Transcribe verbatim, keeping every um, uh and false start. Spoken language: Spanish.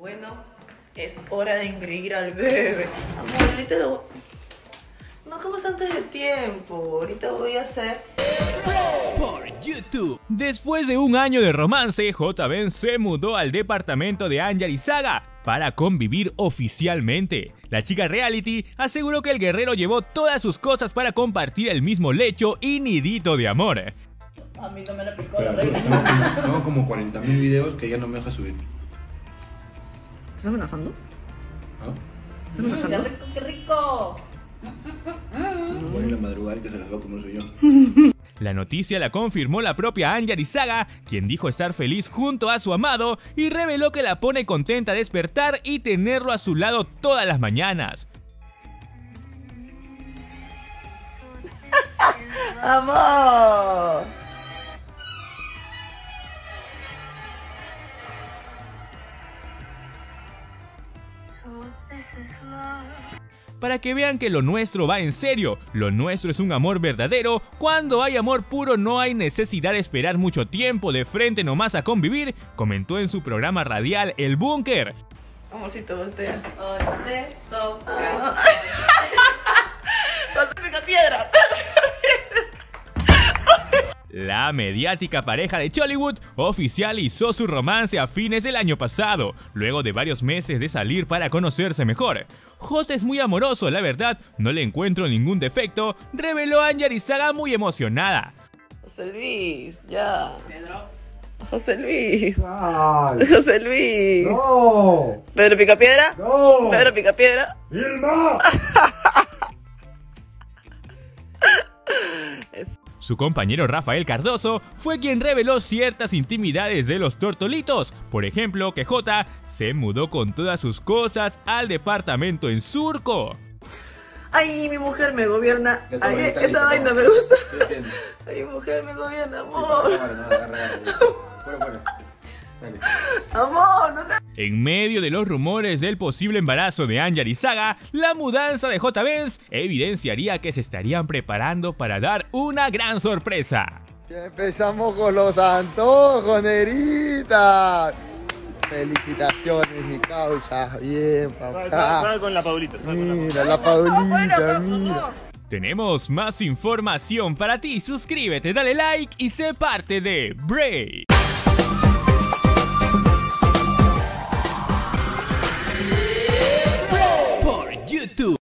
Bueno, es hora de engreír al bebé. Amor, ahorita lo... No comas antes de tiempo. Ahorita voy a hacer... Por YouTube. Después de un año de romance, J. Ben se mudó al departamento de Anya Lizaga para convivir oficialmente. La chica reality aseguró que el guerrero llevó todas sus cosas para compartir el mismo lecho y nidito de amor. A mí no me la picó Pero la reina. tengo, como- tengo como cuarenta mil videos que ya no me deja subir. ¿Estás amenazando? ¿Ah? ¿Estás Mm, qué amenazando? rico, qué rico. Voy a la madrugada y que se las va a comer soy yo. La noticia la confirmó la propia Anya Lizaga, quien dijo estar feliz junto a su amado y reveló que la pone contenta despertar y tenerlo a su lado todas las mañanas. ¡Amor! Para que vean que lo nuestro va en serio, lo nuestro es un amor verdadero. Cuando hay amor puro no hay necesidad de esperar mucho tiempo, de frente nomás a convivir, comentó en su programa radial El Búnker. Amorcito, voltea. Hoy te toca. ¡Pásame la piedra! La mediática pareja de Chollywood oficializó su romance a fines del año pasado, luego de varios meses de salir para conocerse mejor. J es muy amoroso, la verdad, no le encuentro ningún defecto, reveló Anya Lizaga muy emocionada. José Luis, ya. Pedro. José Luis. ¡Ay! José Luis. ¡No! ¿Pedro Picapiedra? ¡No! ¿Pedro Picapiedra? ¡Vilma! Su compañero Rafael Cardoso fue quien reveló ciertas intimidades de los tortolitos. Por ejemplo, que J se mudó con todas sus cosas al departamento en Surco. Ay, mi mujer me gobierna. Ya toma, Ay, ya está esa listo, vaina toma. me gusta. Sí, entiendo. Ay, mi mujer me gobierna, Sí, amor. no, no, no, agarra, agarra. Fuera, fuera. Dale. Amor, no te... En medio de los rumores del posible embarazo de Anya Lizaga, la mudanza de J. Benz evidenciaría que se estarían preparando para dar una gran sorpresa. Ya empezamos con los antojos, negrita. Felicitaciones, mi causa. Bien, Sal, sal, papá. sal con la Paulita, sal con la Mira, la Paulita, Amor. mira. Tenemos más información para ti, suscríbete, dale like y sé parte de Break. Por YouTube.